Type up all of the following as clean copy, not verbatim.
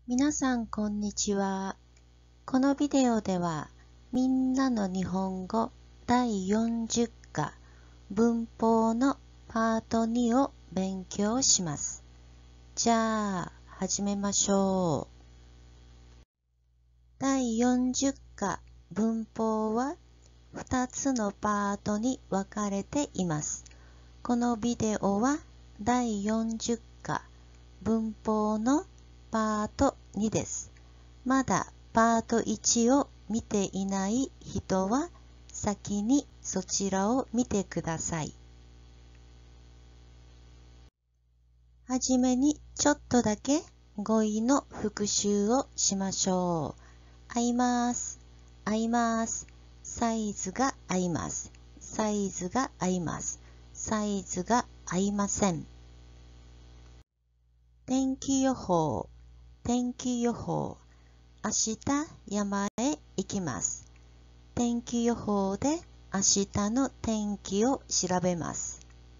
皆さんこんにちは。このビデオではみんなの日本語第40課文法のパート2を勉強します。じゃあ始めましょう。第40課文法は2つのパートに分かれています。このビデオは第40課文法のパート2です。まだパート1を見ていない人は先にそちらを見てください。はじめにちょっとだけ語彙の復習をしましょう。合います。合います。サイズが合います。サイズが合います。サイズが合いません。天気予報。天気予報。明日山へ行きます。天気予報で明日の天気を調べます。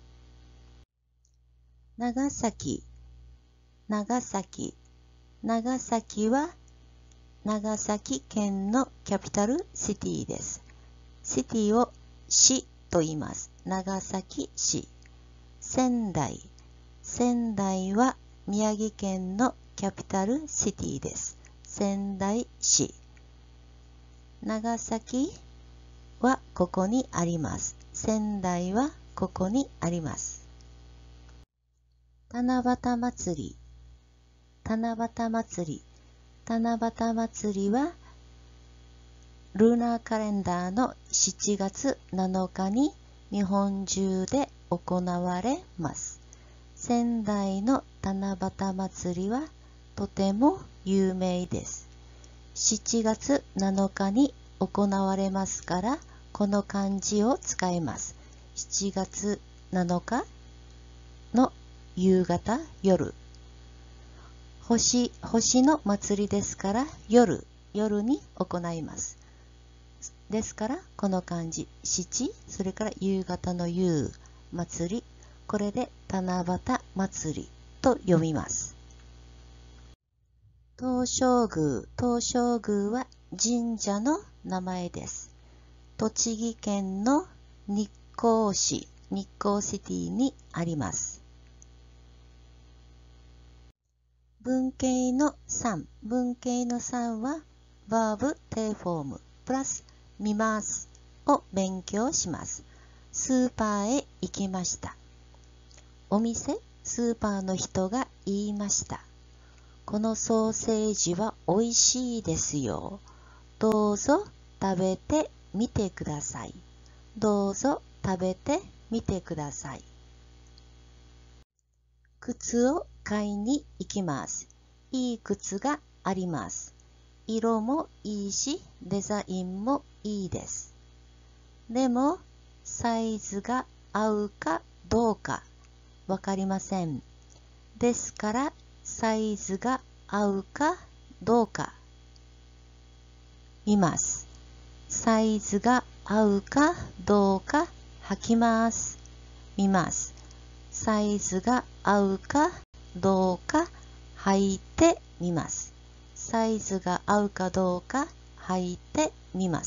長崎。長崎。長崎は長崎県のキャピタルシティです。シティを市と言います。長崎市。仙台。仙台は宮城県のキャピタルシティです。仙台市。長崎はここにあります。仙台はここにあります。七夕祭り。七夕祭り。七夕祭りはルナーカレンダーの7月7日に日本中で行われます。仙台の七夕祭りはとても有名です。7月7日に行われますから、この漢字を使います。7月7日の夕方、夜。星の祭りですから、夜に行います。ですから、この漢字、七、それから夕方の夕、祭り、これで七夕祭りと読みます。東照宮。東照宮は神社の名前です。栃木県の日光市、日光シティにあります。文型の3。文型の3は、バーブ定フォーム、プラス、見ますを勉強します。スーパーへ行きました。お店、スーパーの人が言いました。このソーセージは美味しいですよ。どうぞ食べてみてください。どうぞ食べてみてください。靴を買いに行きます。いい靴があります。色もいいし、デザインもいいです。でも、サイズが合うかどうかわかりません。ですから、サイズが合うかどうか見ます。サイズが合うかどうか履きます。見ます。サイズが合うかどうか履いてみます。サイズが合うかどうか履いてみます。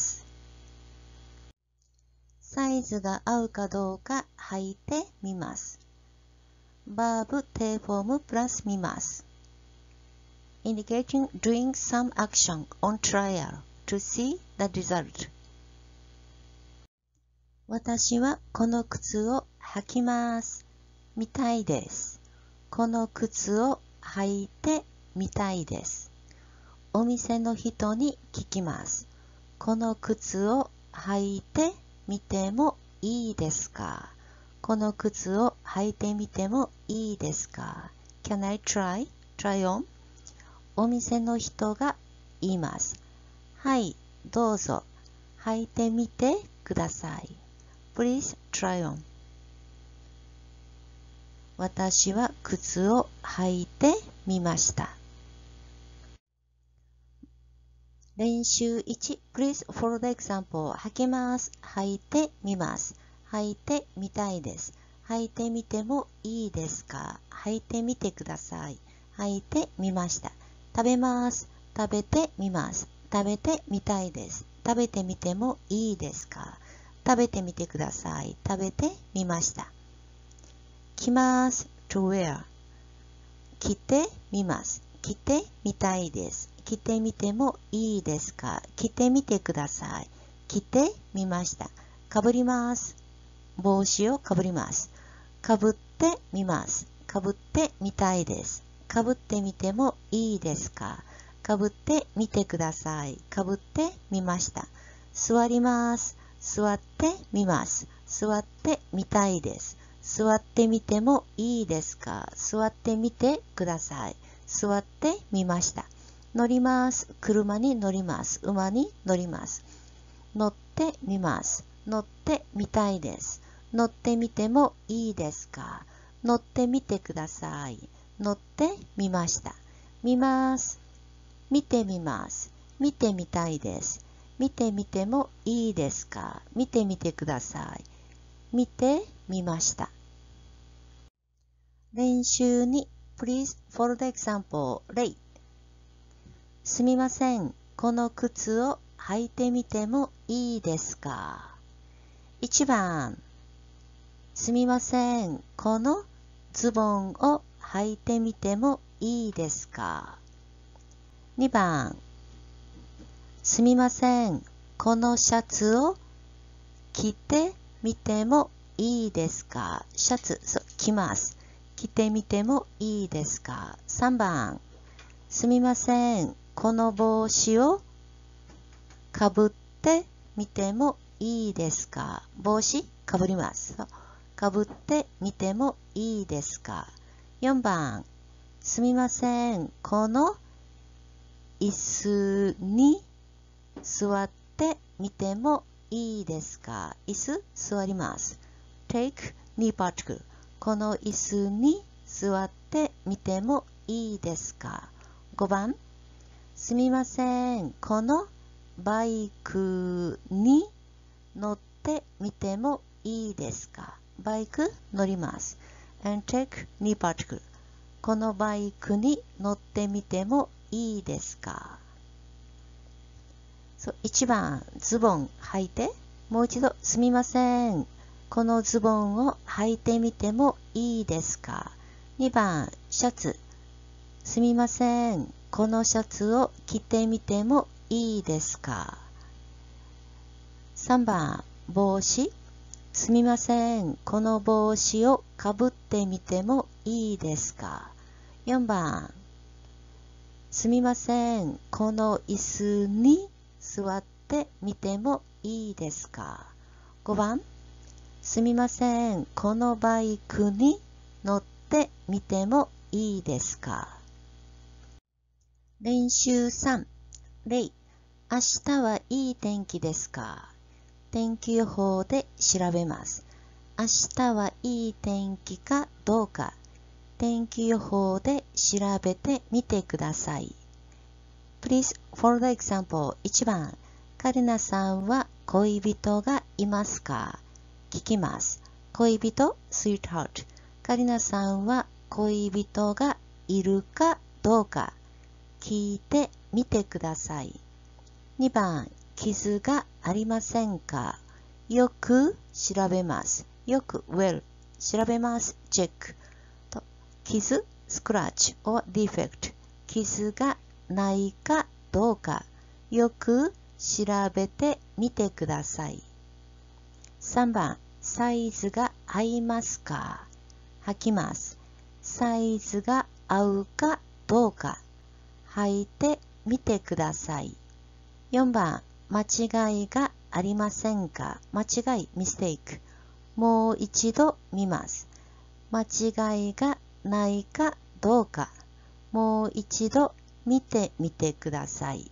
サイズが合うかどうか履いてみます。バーブ定フォームプラス見ます。indicating doing some action on trial to see the result。私はこの靴を履きます。見たいです。この靴を履いてみたいです。お店の人に聞きます。この靴を履いてみてもいいですか？この靴を履いてみてもいいですか？ Can I try? Try on? お店の人が言います。はい、どうぞ。履いてみてください。Please try on。私は靴を履いてみました。練習1、Please follow the example。履きます。履いてみます。履いてみたいです。履いてみてもいいですか？履いてみてください。履いてみました。 食べます。食べてみます。食べてみたいです。食べてみてもいいですか？食べてみてください。食べてみました。着ます。to wear。着てみます。着てみたいです。着てみてもいいですか？着てみてください。着てみました。かぶります。帽子をかぶります。かぶってみます。かぶってみたいです。かぶってみてもいいですか？かぶってみてください。かぶってみました。座ります。座ってみます。座ってみたいです。座ってみてもいいですか？座ってみてください。座ってみました。乗ります。車に乗ります。馬に乗ります。乗ってみます。乗ってみたいです。乗ってみてもいいですか？乗ってみてください。乗ってみました。見ます。見てみます。見てみたいです。見てみてもいいですか？見てみてください。見てみました。練習に Please follow the example 例。すみません。この靴を履いてみてもいいですか？1番。すみません。このズボンを履いてみてもいいですか？2番。すみません。このシャツを着てみてもいいですか？シャツ、着ます。着てみてもいいですか？3番。すみません。この帽子をかぶってみてもいいですか？帽子かぶります。かぶってみてもいいですか？4番。すみません。この椅子に座ってみてもいいですか？椅子座ります。Take knee particle。この椅子に座ってみてもいいですか？5番。すみません。このバイクに乗ってみてもいいですか？バイク乗ります。And take knee particle。このバイクに乗ってみてもいいですか？1番、ズボン履いて。もう一度、すみません。このズボンを履いてみてもいいですか？2番、シャツ。すみません。このシャツを着てみてもいいですか？3番、帽子。すみません。この帽子をかぶってみてもいいですか？4番、すみません。この椅子に座ってみてもいいですか？5番、すみません。このバイクに乗ってみてもいいですか？練習3、例。明日はいい天気ですか？天気予報で調べます。明日はいい天気かどうか、天気予報で調べてみてください。Please follow the example。 1番。カリナさんは恋人がいますか？聞きます。恋人 sweetheart。 カリナさんは恋人がいるかどうか聞いてみてください。2番。傷がありませんか？よく調べます。よく well 調べます。チェックと傷 scratch or defect。 傷がないかどうかよく調べてみてください。3番。サイズが合いますか？履きます。サイズが合うかどうか履いてみてください。4番。間違いがありませんか？間違い mistake。 もう一度見ます。間違いがないかどうかもう一度見てみてください。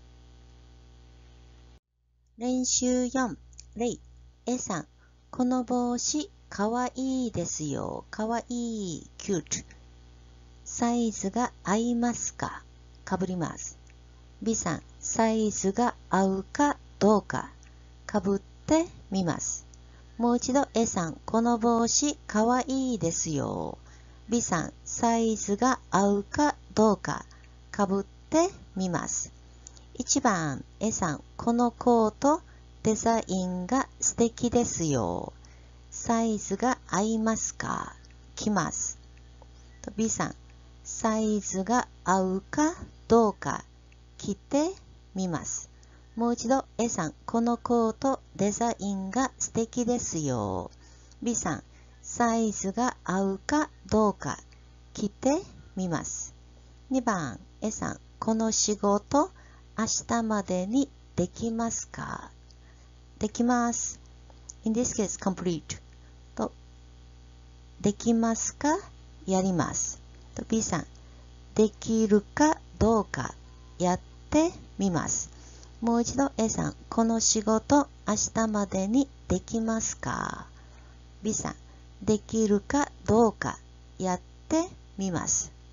練習4、例。A さん、この帽子かわいいですよ。かわいい cute。 サイズが合いますか？かぶります。 B さん、サイズが合うかどうかかぶってみます。もう一度 A さん、この帽子かわいいですよ。 B さん、サイズが合うかどうかかぶってみます。1番、A さん、このコート、デザインが素敵ですよ。サイズが合いますか？着ます。B さん、サイズが合うかどうか着てみます。もう一度 A さん、このコートデザインが素敵ですよ。B さん、サイズが合うかどうか着てみます。2番 A さん、この仕事明日までにできますか？できます。In this case, complete. と、できますか？やります。と B さん、できるかどうかやってみます。もう一度 A さん、この仕事明日までにできますか？ B さん、できるかどうかやってみます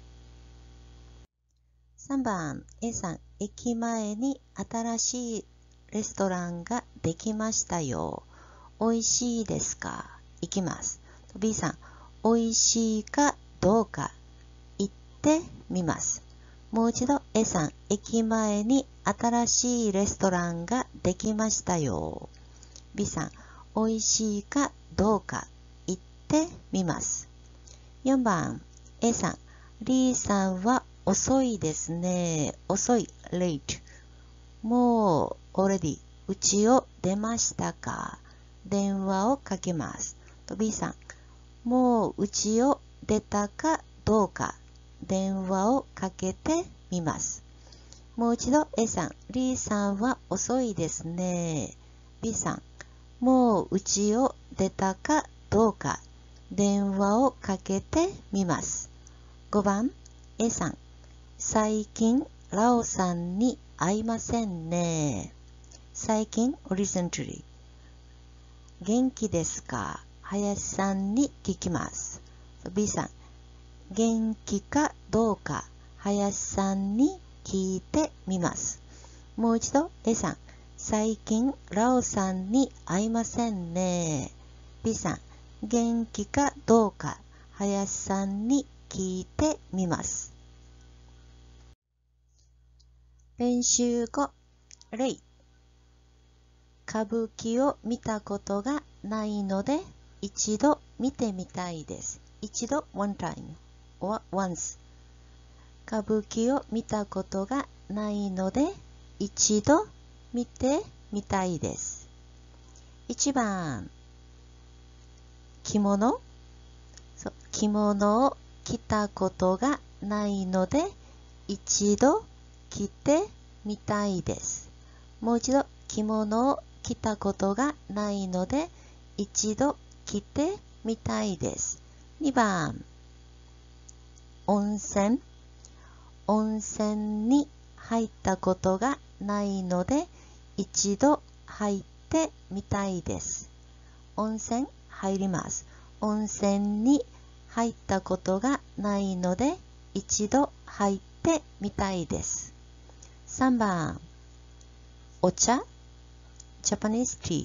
。3番 A さん、駅前に新しいレストランができましたよ。美味しいですか？行きます。B さん、美味しいかどうか行ってみます。もう一度 A さん、駅前に新しいレストランができましたよ。B さん、美味しいかどうか行ってみます。4番 A さん、リーさんは遅いですね。遅い、late。もう、already、家を出ましたか？電話をかけます。B さん、もう家を出たかどうか、電話をかけてみます。もう一度 A さん、リーさんは遅いですね。B さん、もう家を出たかどうか、電話をかけてみます。5番 A さん、最近ラオさんに会いませんね。最近 recently。元気ですか？林さんに聞きます。B さん、元気かどうか林さんに聞いてみます。もう一度 A さん、最近ラオさんに会いませんね。B さん、元気かどうか林さんに聞いてみます。練習5、例。歌舞伎を見たことがないので一度見てみたいです。一度 one time or once。歌舞伎を見たことがないので一度見てみたいです。1番、着物。着物を着たことがないので一度着てみたいです。もう一度、着物を着たことがないので一度着てみたいです。2番、温泉。温泉に入ったことがないので一度入ってみたいです。温泉入ります。温泉に入ったことがないので一度入ってみたいです。3番、お茶。Japanese tea。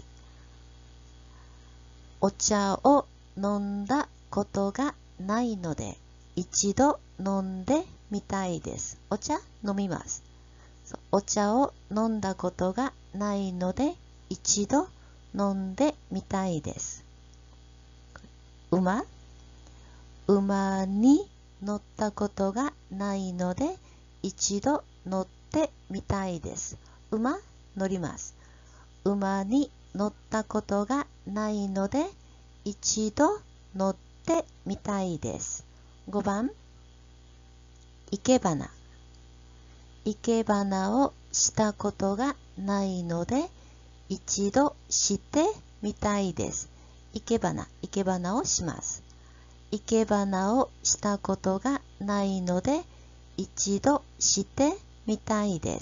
お茶を飲んだことがないので一度飲んでみたいです。お茶飲みます。お茶を飲んだことがないので一度飲んでみたいです。馬。馬に乗ったことがないので一度乗ってみたいです。馬乗ります。馬に乗ったことがないので一度乗ってみたいです。5番、生け花。生け花をしたことがないので一度してみたいです。生け花をします。生け花をしたことがないので一度してみたいです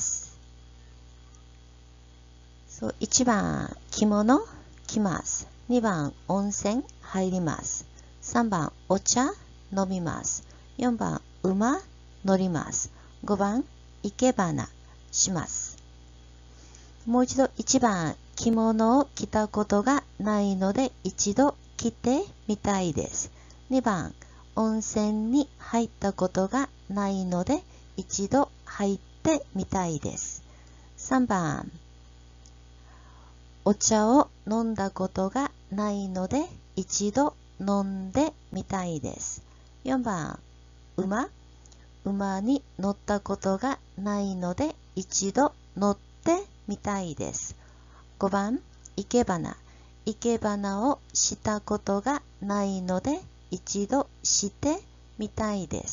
。1番、着物着ます。2番、温泉入ります。3番、お茶飲みます。4番、馬乗ります。5番、生け花します。もう一度1番、着物を着たことがないので一度着てみたいです。2番、温泉に入ったことがないので一度入っってみたいです。3番、お茶を飲んだことがないので一度飲んでみたいです。4番、馬に乗ったことがないので一度乗ってみたいです。5番、生け花をしたことがないので一度してみたいです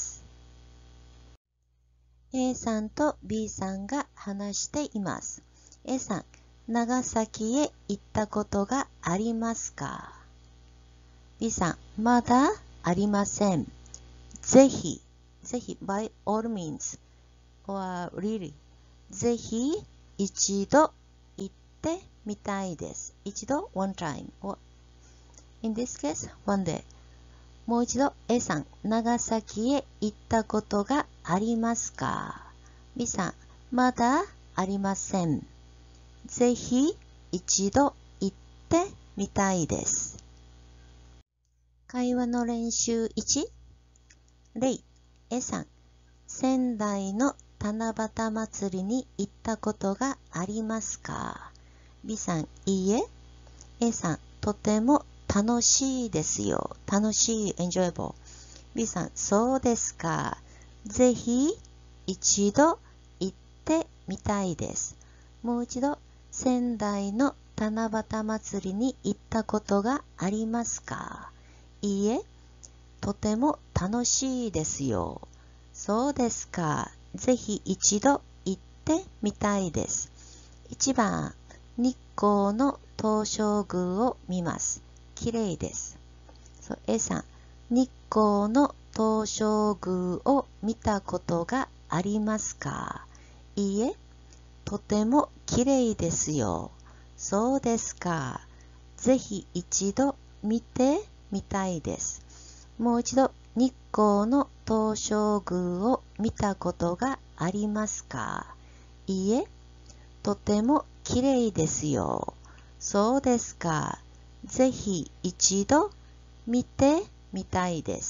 。A さんと B さんが話しています。A さん、長崎へ行ったことがありますか？ B さん、まだありません。ぜひ by all means or really ぜひ一度行ってみたいです。一度 one time or in this case one day。もう一度 A さん、長崎へ行ったことがありますか？ B さん、まだありません。ぜひ一度行ってみたいです。会話の練習1、例 A さん、仙台の七夕祭りに行ったことがありますか？ B さん、いいえ。A さん、とても楽しいですよ。楽しい、enjoyable。B さん、そうですか。ぜひ一度行ってみたいです。もう一度、仙台の七夕祭りに行ったことがありますか？いいえ、とても楽しいですよ。そうですか。ぜひ一度行ってみたいです。1番、日光の東照宮を見ます。きれいです。A さん、日光の東照宮を見たことがありますか？いいえ、とてもきれいですよ。そうですか。ぜひ一度見てみたいです。もう一度、日光の東照宮を見たことがありますか？いいえ、とてもきれいですよ。そうですか。ぜひ一度見てみたいです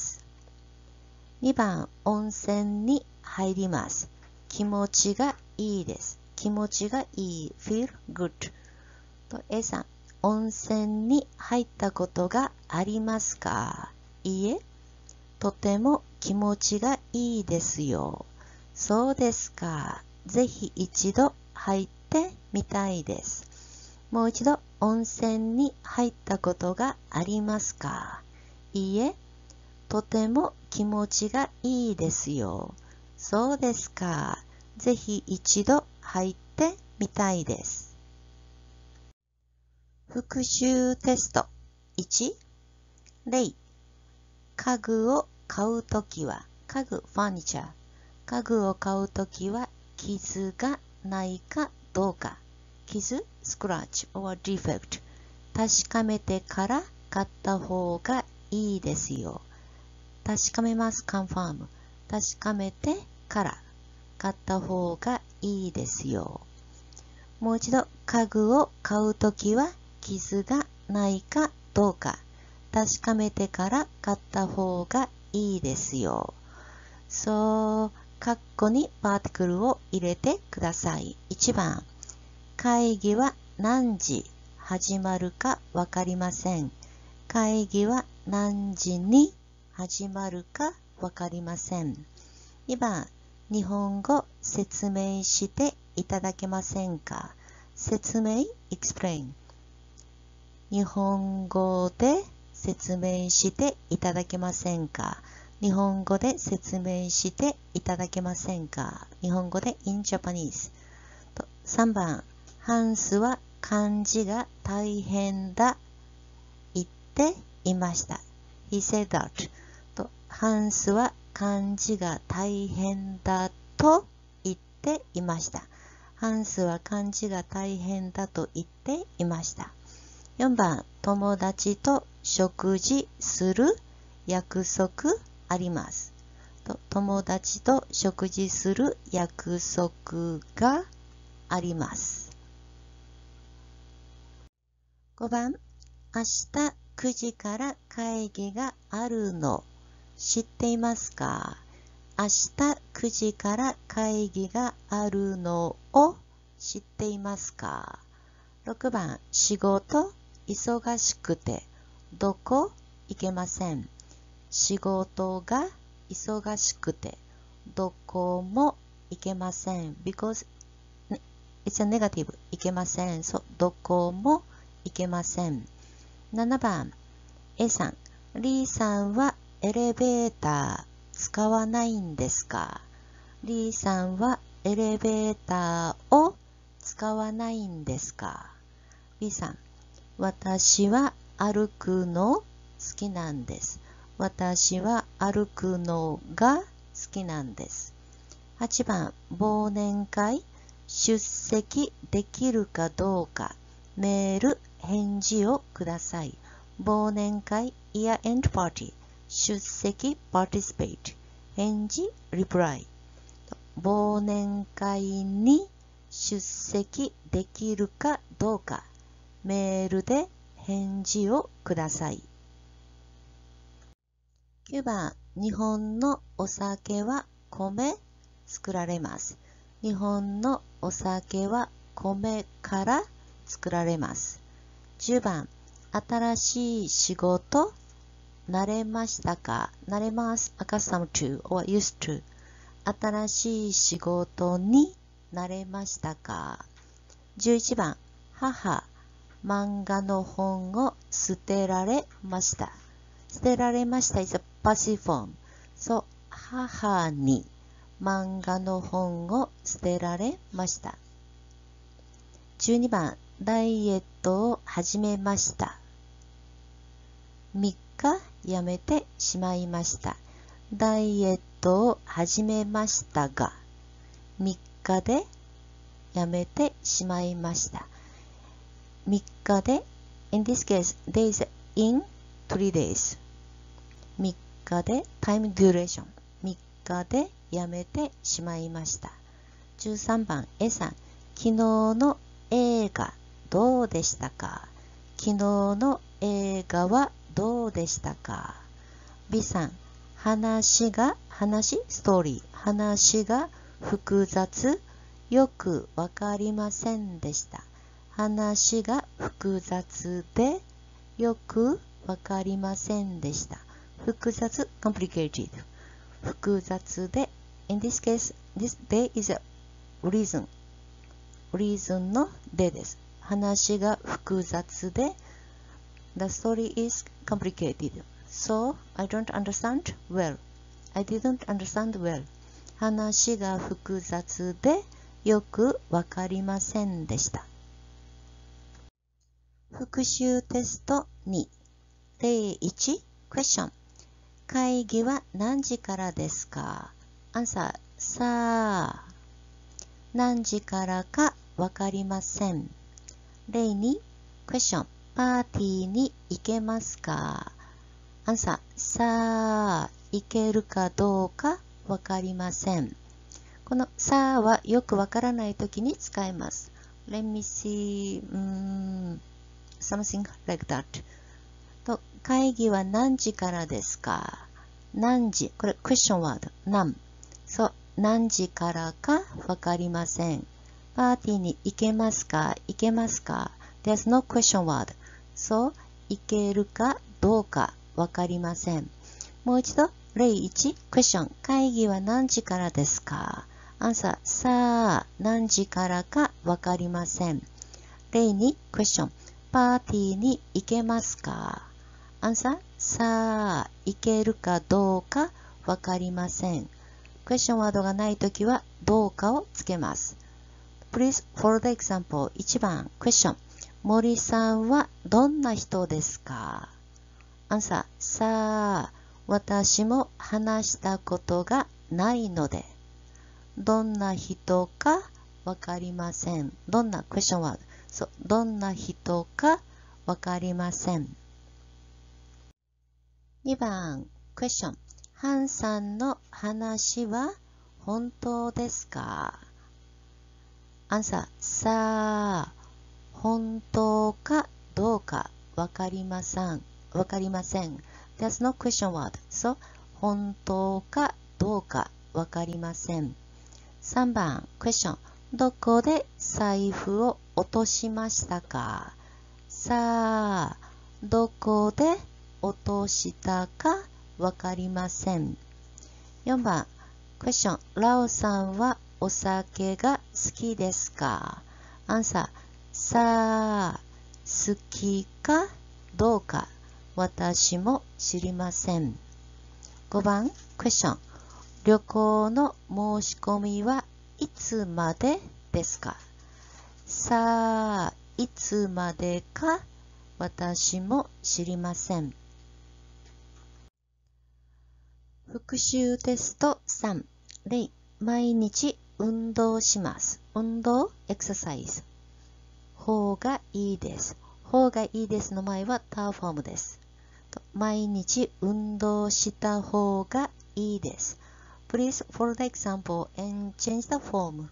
。2番、温泉に入ります。気持ちがいいです。気持ちがいい。feel good。A さん、温泉に入ったことがありますか？いいえ、とても気持ちがいいですよ。そうですか。ぜひ一度入ってみたいです。もう一度、温泉に入ったことがありますか？いいえ、とても気持ちがいいですよ。そうですか。ぜひ一度入ってみたいです。復習テスト1、例、家具を買うときは、家具、ファニチャー。家具を買うときは、傷がないかどうか。傷、スクラッチ or defect。確かめてから買った方がいいですよ。確かめます、confirm。確かめてから買った方がいいですよ。もう一度、家具を買うときは、傷がないかどうか。確かめてから買った方がいいですよ。そう、カッコにパーティクルを入れてください。1番、会議は何時始まるかわかりません。会議は何時に始まるかわかりません。2番、日本語説明していただけませんか？説明 explain。日本語で説明していただけませんか？日本語で説明していただけませんか？日本語で in Japanese。3番、ハンスは漢字が大変だ言っていました。He said that。ハンスは漢字が大変だと言っていました。ハンスは漢字が大変だと言っていました。4番、友達と食事する約束あります。友達と食事する約束があります。5番、明日9時から会議があるの知っていますか？ 明日9時から会議があるのを知っていますか？ 6 番、仕事忙しくてどこ行けません。仕事が忙しくてどこも行けません。because it's a negative. 行けません。どこも行けません。7番、A さん、リーさんはエレベーター使わないんですか？リーさんはエレベーターを使わないんですか？ B さん、私は歩くの好きなんです。私は歩くのが好きなんです。8番、忘年会出席できるかどうかメール返事をください。忘年会 Year End Party 出席 Participate 返事 Reply 忘年会に出席できるかどうかメールで返事をください。9番、日本のお酒は米作られます。日本のお酒は米から作られます。10番、新しい仕事慣れましたか？慣れます。accustomed to or used to 新しい仕事に慣れましたか？11番、母、漫画の本を捨てられました。捨てられました is a passive form. 母に漫画の本を捨てられました。12番、ダイエットを始めました。3日やめてしまいました。ダイエットを始めましたが、3日でやめてしまいました。3日で、in this case, days in 3 days。3日で、time duration。3日でやめてしまいました。13番、A さん、昨日の映画どうでしたか？昨日の映画はどうでしたか？ B さん、ストーリー、話が複雑、よくわかりませんでした。話が複雑で、よくわかりませんでした。複雑、complicated。複雑で、in this case, this day is a reason。reason のでです。話が複雑で、the story is complicated. So, I don't understand well. I didn't understand well. 話が複雑でよくわかりませんでした。復習テスト2。例1、question。会議は何時からですか？ Answer、さあ。何時からかわかりません。例2、question。パーティーに行けますか？アンサー、さあ、行けるかどうかわかりません。このさあはよくわからないときに使います。Let me see, something like that. と、会議は何時からですか？何時、これクエスチョンワード、何。何時からかわかりません。パーティーに行けますか？行けますか？ There's no question word. 行けるかどうかわかりません。もう一度、例1、クエスチョン。会議は何時からですか？アンサー、さあ、何時からかわかりません。例2、クエスチョン。パーティーに行けますか？アンサー、さあ、行けるかどうかわかりません。クエスチョンワードがないときは、どうかをつけます。Please follow the example. 1番、クエスチョン。森さんはどんな人ですか？アンサー、さあ、私も話したことがないので。どんな人かわかりません。どんなクエスチョンワード。どんな人かわかりません。2番、クエスチョン。ハンさんの話は本当ですか？アンサー、さあ、本当かどうかわかりません。わかりません。There's no question word. 本当かどうかわかりません。3番、クエスチョン。どこで財布を落としましたか？さあ、どこで落としたかわかりません。4番、クエスチョン。ラオさんはお酒が好きですか？アンサー。さあ、好きかどうか私も知りません。5番、クエスチョン。旅行の申し込みはいつまでですか？さあ、いつまでか私も知りません。復習テスト3。例、毎日運動します。運動、エクササイズ。方がいいです。方がいいですの前はターフォームです。毎日運動した方がいいです。Please follow the example and change the form.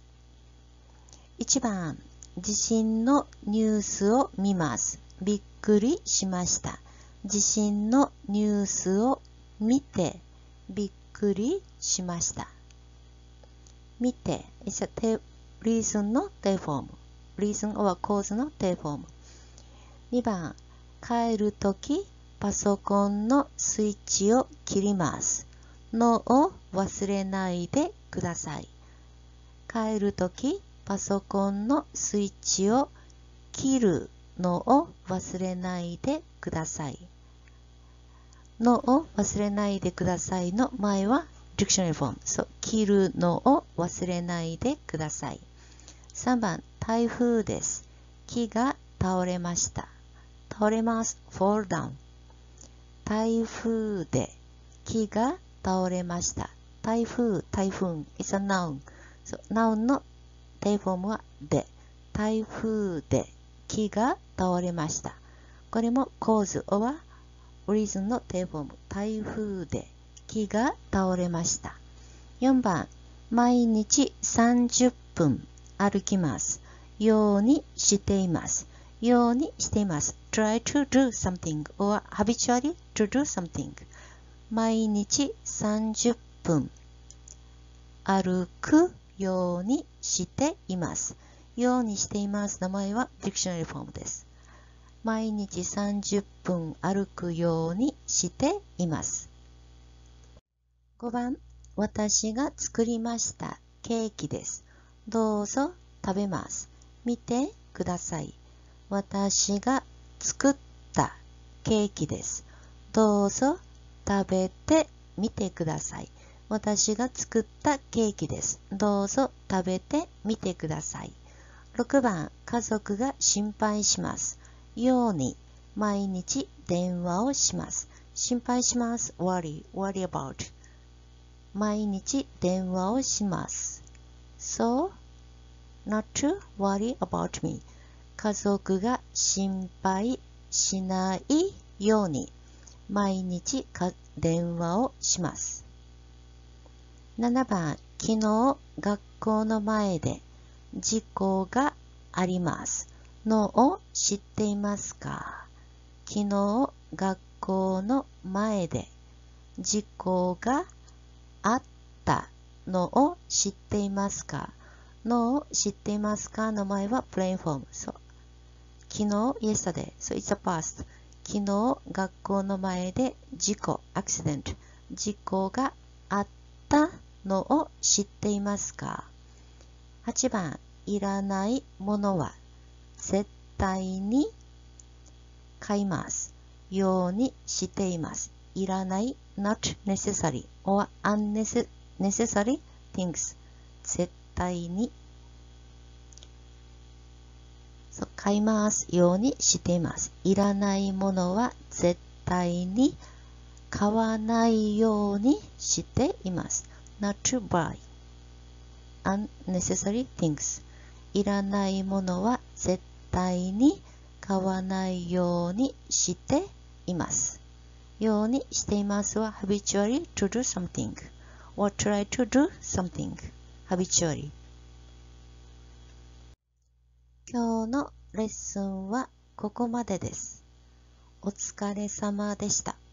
1番、地震のニュースを見ます。びっくりしました。地震のニュースを見てびっくりしました。見て is a reason の定フォーム。reason or cause の定フォーム。2番、帰るときパソコンのスイッチを切ります。のを忘れないでください。帰るときパソコンのスイッチを切るのを忘れないでください。のを忘れないでくださいの前はディクショナリーフォーム。そう、切るのを忘れないでください。3番、台風です。木が倒れました。倒れます。fall down。台風で木が倒れました。台風、台風 is a noun。そう、noun の定フォームはで。台風で木が倒れました。これも cause or reason の定フォーム。台風で木が倒れました。4番、毎日30分歩きます。ようにしています。ようにしています。try to do something or habitually to do something。毎日30分歩くようにしています。ようにしています。名前はディクショナリーフォームです。毎日30分歩くようにしています。5番、私が作りましたケーキです。どうぞ食べます。見てください。私が作ったケーキです。どうぞ食べてみてください。私が作ったケーキです。どうぞ食べてみてください。6番、家族が心配します。ように毎日電話をします。心配します。worry about。毎日電話をします。So, not to worry about me。家族が心配しないように毎日電話をします。7番、昨日学校の前で事故がありますのを知っていますか？昨日学校の前で事故があったのを知っていますか？のを知っていますかの前はプレインフォーム。そう。昨日 yesterday。So it's a past。昨日学校の前で事故 accident。事故があったのを知っていますか？8番、いらないものは絶対に買いますようにしています。いらない not necessary or unnecessary things。絶対に買いますようにしています。いらないものは絶対に買わないようにしています。not to buy unnecessary things。いらないものは絶対に買わないようにしています。ようにしていますは habitually to do something or try to do something habitually。今日のレッスンはここまでです。お疲れ様でした。